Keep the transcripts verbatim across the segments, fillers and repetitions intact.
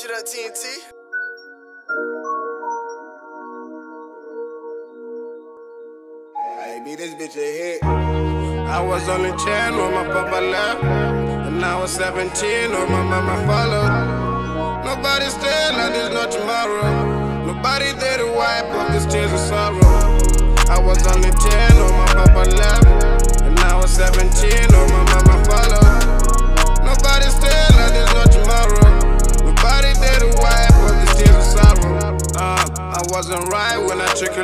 shit up, T N T. Hey, beat this bitch a hit. I was only ten when my papa left, and I was seventeen when my mama followed. Nobody stayed like there's no tomorrow. Nobody there to wipe off these tears of sorrow. I was only ten when my papa left, and I was seventeen when my mama followed. Nobody stayed like there's no tomorrow. Nobody there to wipe off these tears of sorrow. Uh, I wasn't right when I took a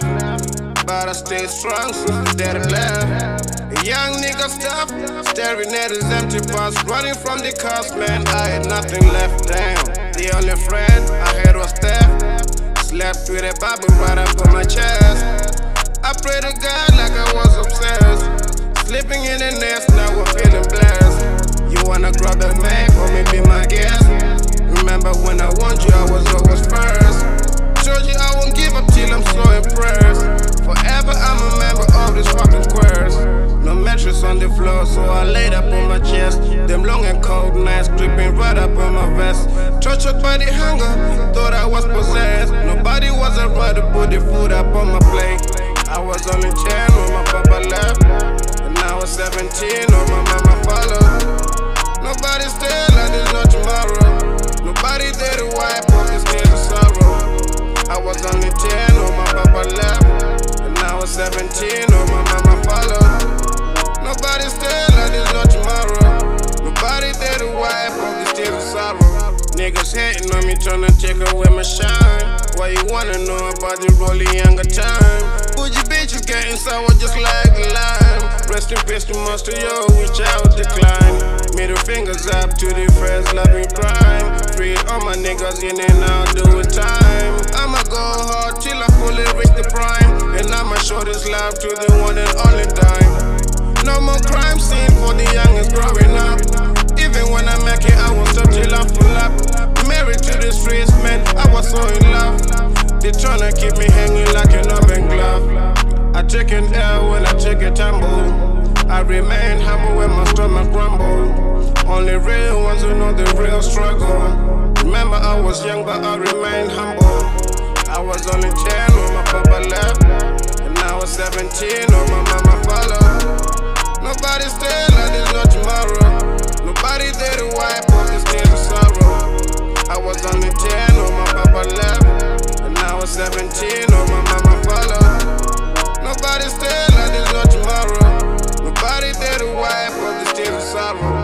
left, but I stayed strong since the day I left. A young nigga stuff, staring at his empty bus, running from the cops, man, I had nothing left, damn. The only friend I had was Steph. Slept with a Bible right up on my chest. I pray to God like I was obsessed. Sleeping in the nest, now we're feeling blessed. You wanna grab a man, for me be my guest. Remember when I want you, I was always first. Told you I won't give up till I'm so impressed. Forever I'm a member of this fucking squares. No mattress on the floor, so I laid up on my chest. Them long and cold nights creeping right up on my vest. Tortured by the hunger, thought I was possessed. Nobody was around to put the food up on my plate. I was only ten when my papa left, and I was seventeen when my mama followed. Nobody stayed like there's no tomorrow. Nobody there to wipe off these tears of sorrow. I was only ten when my papa left, and I was seventeen when my mama followed. Nobody stayed like there's no tomorrow. Nobody there to wipe off these tears of sorrow. Niggas hating on me, tryna take away my shine. Why you wanna know about the rolling younger time? Bougie bitches getting sour just like the lime. Rest in peace to Master Yo, which I would decline. Middle fingers up to the friends loving prime. Free all my niggas in and out doing time. I'ma go hard till I fully reach the prime, and I'ma show this love to the one and only time. No more crime scene for the youngest growing up. Even when I make it, I won't stop till I full up. Married to the streets, man, I was so in love. They tryna keep me hanging like an open glove. I take an L when I take a tumble. I remain humble when my stomach grumble. Only real ones who know the real struggle. Remember I was young but I remained humble. I was only ten when my papa left, and I was seventeen when my mama followed. Nobody stayed like there's no tomorrow. Nobody there to wipe off these tears of sorrow. I was only ten when my papa left, and I was seventeen when my mama followed. Nobody stayed like there's no tomorrow. Nobody there to wipe off these tears of sorrow.